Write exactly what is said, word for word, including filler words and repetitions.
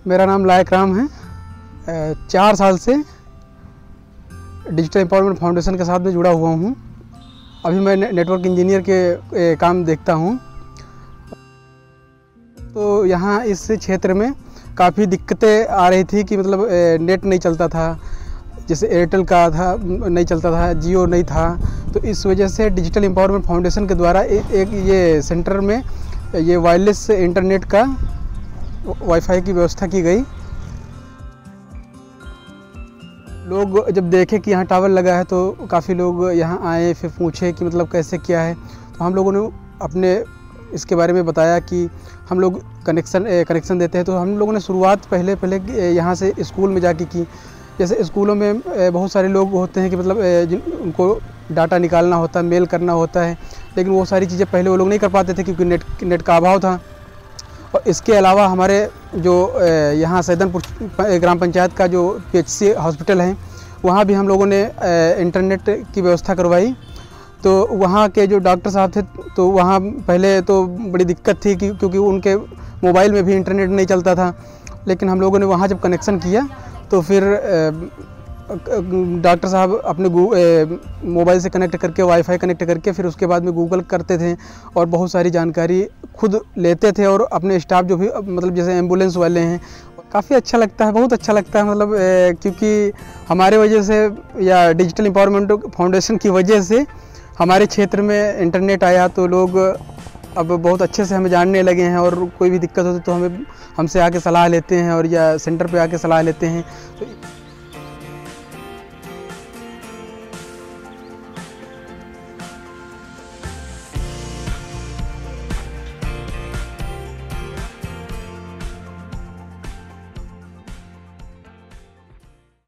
मेरा नाम लायक राम है। चार साल से डिजिटल एम्पावरमेंट फाउंडेशन के साथ में जुड़ा हुआ हूँ। अभी मैं नेटवर्क इंजीनियर के काम देखता हूँ। तो यहाँ इस क्षेत्र में काफ़ी दिक्कतें आ रही थी कि मतलब नेट नहीं चलता था, जैसे एयरटेल का था नहीं चलता था, जियो नहीं था। तो इस वजह से डिजिटल एम्पावरमेंट फाउंडेशन के द्वारा एक ये सेंटर में ये वायरलेस इंटरनेट का वाईफाई की व्यवस्था की गई। लोग जब देखे कि यहाँ टावर लगा है तो काफ़ी लोग यहाँ आए, फिर पूछे कि मतलब कैसे क्या है। तो हम लोगों ने अपने इसके बारे में बताया कि हम लोग कनेक्शन कनेक्शन देते हैं। तो हम लोगों ने शुरुआत पहले पहले यहाँ से स्कूल में जाके की। जैसे स्कूलों में बहुत सारे लोग होते हैं कि मतलब जिन उनको डाटा निकालना होता है, मेल करना होता है, लेकिन वो सारी चीज़ें पहले वो लोग नहीं कर पाते थे क्योंकि नेट नेट का अभाव था। और इसके अलावा हमारे जो यहाँ सैदनपुर ग्राम पंचायत का जो पीएचसी हॉस्पिटल है, वहाँ भी हम लोगों ने इंटरनेट की व्यवस्था करवाई। तो वहाँ के जो डॉक्टर साहब थे, तो वहाँ पहले तो बड़ी दिक्कत थी कि क्योंकि उनके मोबाइल में भी इंटरनेट नहीं चलता था। लेकिन हम लोगों ने वहाँ जब कनेक्शन किया तो फिर डॉक्टर साहब अपने मोबाइल से कनेक्ट करके, वाईफाई कनेक्ट करके, फिर उसके बाद में गूगल करते थे और बहुत सारी जानकारी खुद लेते थे। और अपने स्टाफ जो भी मतलब जैसे एम्बुलेंस वाले हैं, काफ़ी अच्छा लगता है, बहुत अच्छा लगता है। मतलब क्योंकि हमारे वजह से या डिजिटल एम्पावरमेंट फाउंडेशन की वजह से हमारे क्षेत्र में इंटरनेट आया, तो लोग अब बहुत अच्छे से हमें जानने लगे हैं। और कोई भी दिक्कत होती तो हमें हमसे आके सलाह लेते हैं और या सेंटर पे आके सलाह लेते हैं। तो